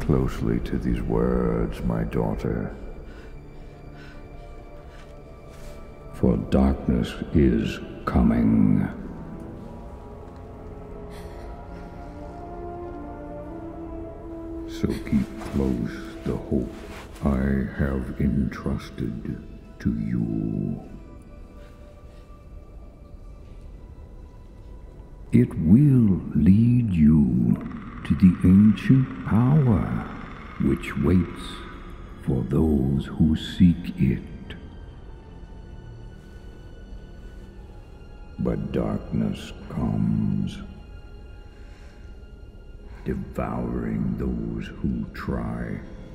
closely to these words, my daughter. For darkness is coming. So keep close the hope I have entrusted to you. It will lead you to the ancient power which waits for those who seek it. But darkness comes, devouring those who try.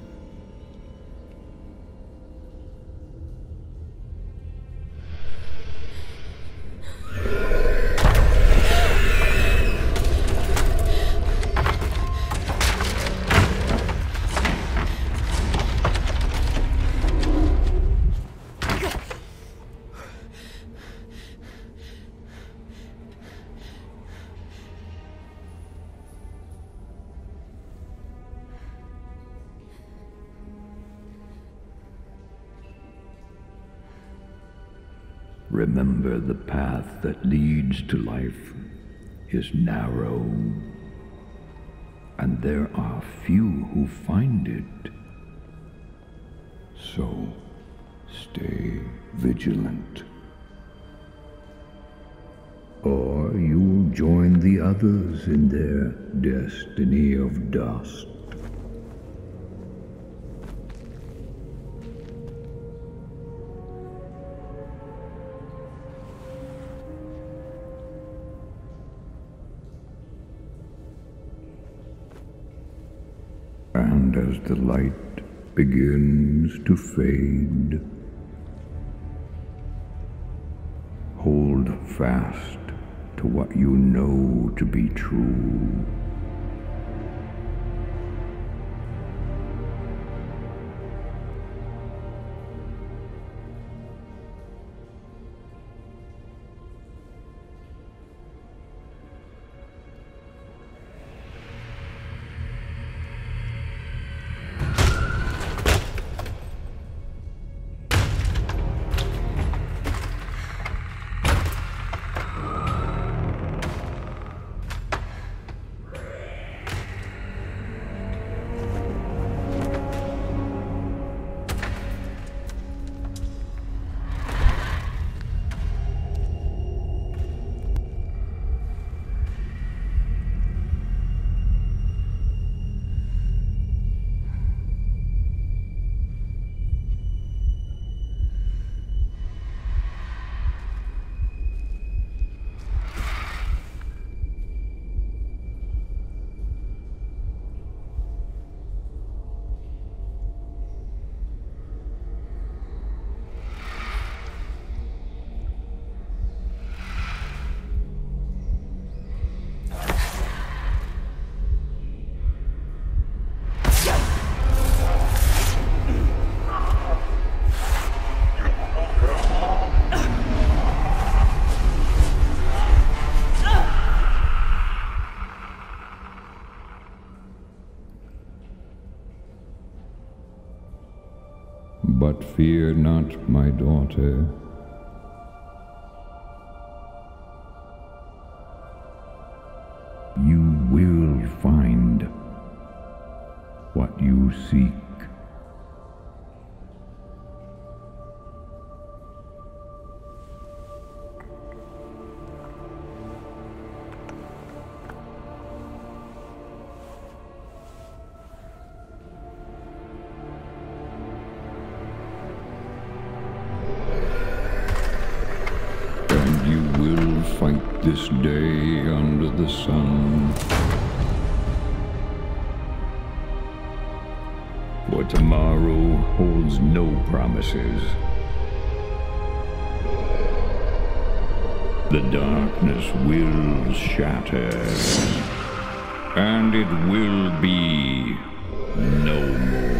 Remember, the path that leads to life is narrow, and there are few who find it. So, stay vigilant. Or you'll join the others in their destiny of dust. And as the light begins to fade, hold fast to what you know to be true. But fear not, my daughter. You will find what you seek. This day under the sun. For tomorrow holds no promises. The darkness will shatter, and it will be no more.